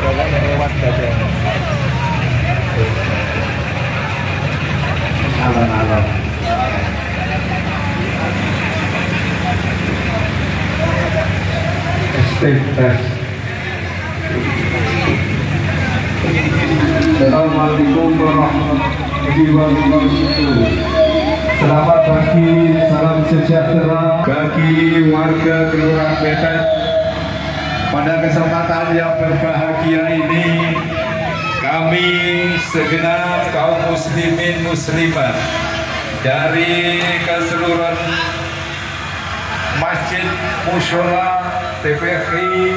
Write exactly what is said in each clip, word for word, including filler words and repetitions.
kan yang lewat saja. Alon-alon. Step test. Assalamualaikum warahmatullahi wabarakatuh. Selamat pagi, salam sejahtera bagi warga Kelurahan Betet. Pada kesempatan yang berbahagia ini, kami segenap kaum muslimin muslimat dari keseluruhan Masjid Musyola T P K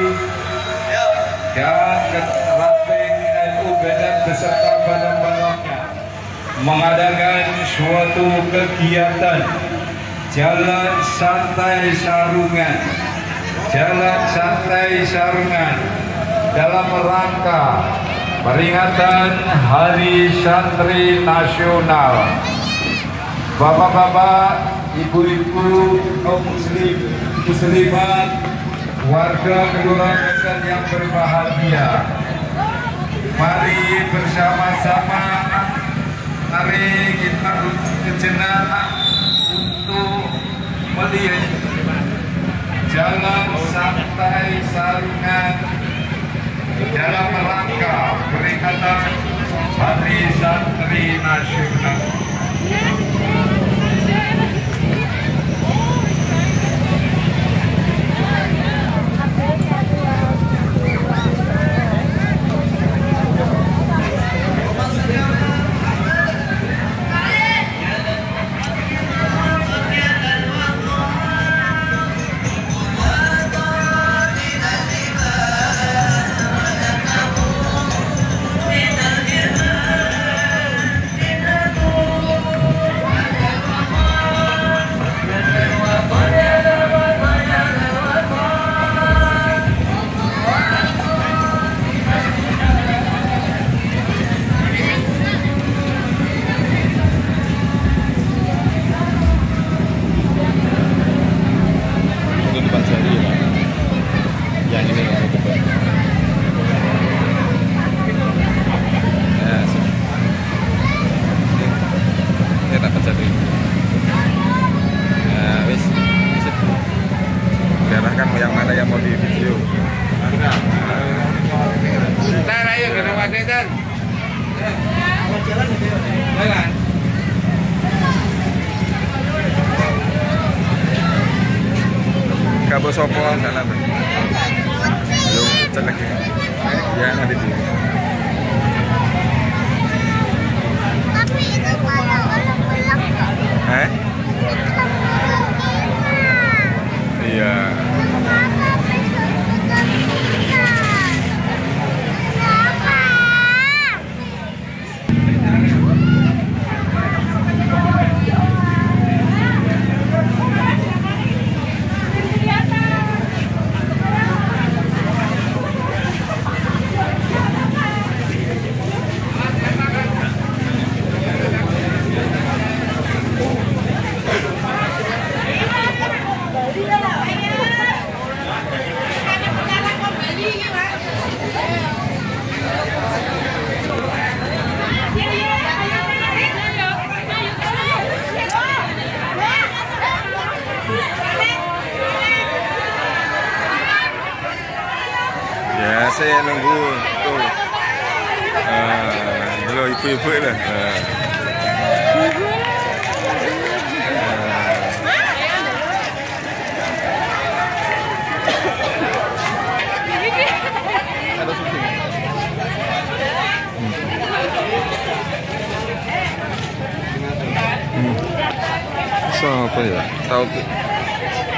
dan Ranting N U Betet beserta bandang-bandangnya mengadakan suatu kegiatan Jalan Santai Sarungan Jalan Santai Sarungan dalam rangka peringatan Hari Santri Nasional. Bapak-bapak, ibu-ibu, kaum muslim, muslimat, warga Kelurahan Betet yang berbahagia, mari bersama-sama, mari kita sejenak untuk melihat Jalan Santai Sarungan dalam rangka peringatan Hari Santri Nasional. Yang mana yang mau di video? Ntar ayo ke rumah Detan. Jalan. Kabo sopo sana tuh. Belum cek lagi. Ya nanti dulu. Tapi itu pada orang-orang. Eh? Iya. Ya, saya nunggu tuh. Uh, dulu ibu-ibu lah. Uh. So, apa ya? Tahu tuh.